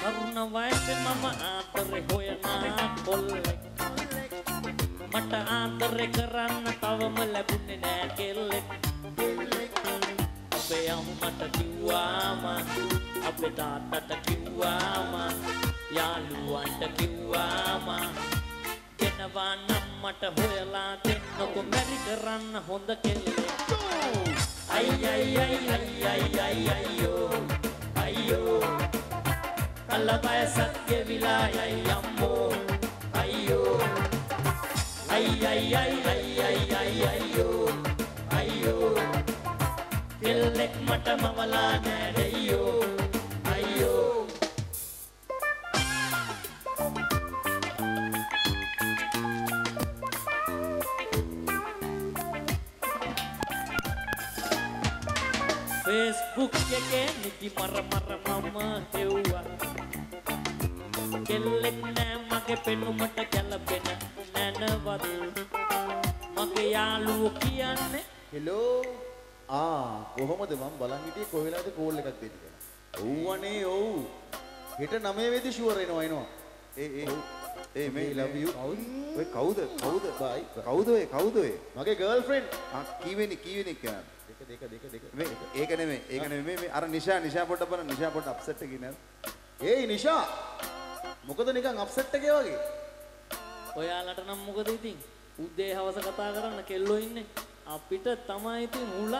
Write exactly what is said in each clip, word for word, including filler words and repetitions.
තරුණ වයසේ මම ආතරේ හොයනා කොල්ලෙක් මට ආතරේ කරන්න තවම ලැබුණේ නෑ කෙල්ලෙක් අපේ අම්මට කිව්වාම අපේ තාත්තට කිව්වාම යාළුවන්ට කිව්වාම දෙනවා නම් මට හොයලා දෙන්නකො මැරි කරන්න හොඳ කෙල්ලෙක් අයි අයි අයි අයි අයි අයි අයියෝ අයියෝ කලබය සත්‍ය විලායයි අම්මෝ අයියෝ අයි අයි අයි අයි අයි අයි අයියෝ අයියෝ කෙල්ලෙක් මට මවලා නෑ දෙයියෝ අයියෝ Facebook එකේ නිදි මර මර මම හෙව්වා කෙල්ලෙක් නෑ මගේ පෙනුමට ගැලපෙන නැනවත් මගේ යාළුවෝ කියන්නේ හෙලෝ ආ කොහොමද මම බලන් හිටියේ කොහෙලාද කෝල් එකක් දෙන්න කියලා. ඔව්වනේ ඔව්. හෙට නවය වෙදි ෂුවර් එනවා එනවා. ඒ ඒ ඒ මේ love you. ඔය කවුද? කවුද? බයි. කවුද ඔය? කවුද ඔය? මගේ ගර්ල්ෆ්‍රෙන්ඩ්. ආ කීවෙනි කීවෙනි කියනවා. දෙක දෙක දෙක දෙක. මේ ඒක නෙමෙයි. ඒක නෙමෙයි මේ අර නිෂා නිෂා පොඩ්ඩක් බලන්න. නිෂා පොඩ්ඩක් අප්සෙට් එකේ නේද? ඒයි නිෂා. මොකද නිකන් අප්සෙට් එකේ වගේ? ඔයාලට නම් මොකද ඉතින්? උදේ හවස කතා කරන්න කෙල්ලෝ ඉන්නේ. අපිට තමයි ඉතින් මුල.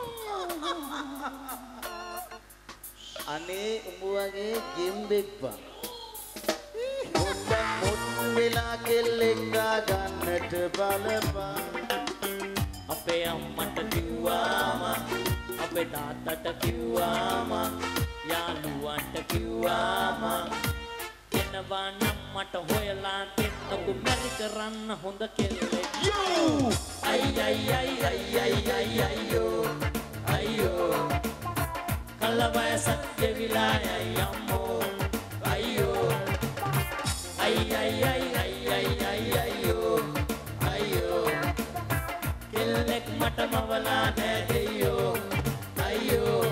අනේ උඹ වගේ ගෙම්බෙක්වා. පොඩ්ඩක් මොත් වෙලා කෙල්ලෙක් ගන්නට බලපන්. අපේ අම්මට කිව්වාම අපේ තාත්තට කිව්වාම යාළුවන්ට කිව්වාම එනවා නම් මට හොයලා දෙන්නකො මැරි කරන්න හොඳ කෙල්ලෙක් යෝ අයි අයි අයි අයි අයි අයි අයියෝ අයියෝ කලබය සත්‍ය විලායයි අම්මෝ අයියෝ අයි අයි අයි අයි අයි අයි අයියෝ අයියෝ කෙල්ලෙක් මට මවලා නෑ දෙයියෝ අයියෝ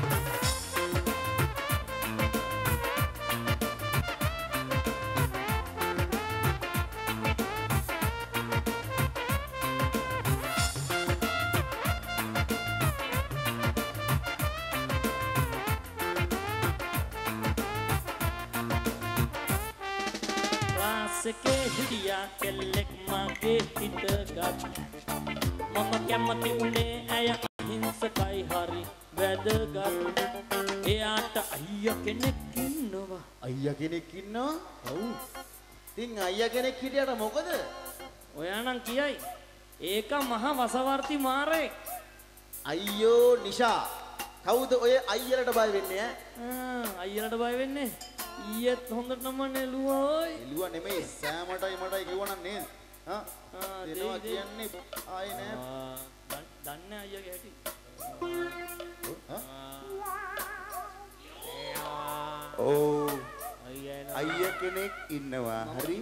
එකේ හිටියා කෙල්ලෙක් මගේ හිතගත් මම කැමති උනේ ඇය අහිංසකයි හරි වැදගත් එයාට අයියා කෙනෙක් ඉන්නවා අයියා කෙනෙක් ඉන්නවා? ඔව්. ඉතින් අයියා කෙනෙක් හිටියට මොකද? ඔයා නම් කියයි ඒක මහා වසවර්ති මාරේ අයියෝ නිෂා කවුද ඔය අයියලට බය වෙන්නේ ඈ අයියලට බය වෙන්නේ ඊයේත් හොඳටම නෙළුවා ඔය එළුවා නෙමෙයි සෑමටයි මටයි කිව්වනම් නේද හා දෙනවා කියන්නේ ආයේ නෑ දන්නේ අයියාගේ හැටි ඕ අයියා කෙනෙක් ඉන්නවා හරි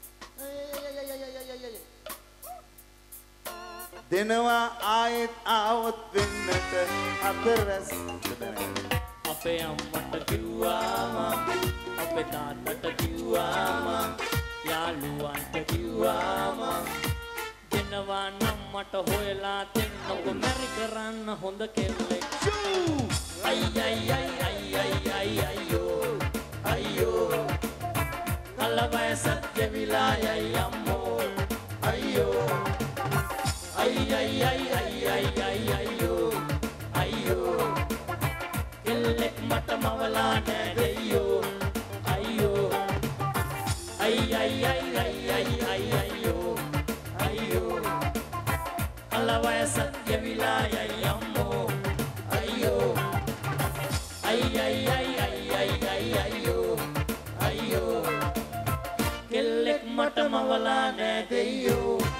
දෙනවා ආයෙත් ආවොත් වෙන්නට අතරස් අපේ අම්මට කිව්වාම අපේ තාත්තට කිව්වාම යාළුවන්ට කිව්වාම දෙනවා නම් මට හොයලා දෙන්නකො මැරි කරන්න හොඳ කෙල්ලෙක් අයි අයි අයි අයි අයි අයි අයියෝ අයියෝ කලබය සත්‍ය විලායයි අම්මෝ අයියෝ අයි අයි අයි අයි අයි අයි අයියෝ අයියෝ කෙල්ලෙක් මට මවලා නෑ දෙයියෝ අයියෝ අයි අයි අයි අයි අයි අයි අයියෝ අයියෝ කලබය සත්‍ය විලායයි අම්මෝ අයියෝ අයි අයි අයි අයි අයි අයි අයියෝ අයියෝ කෙල්ලෙක් මට මවලා නෑ දෙයියෝ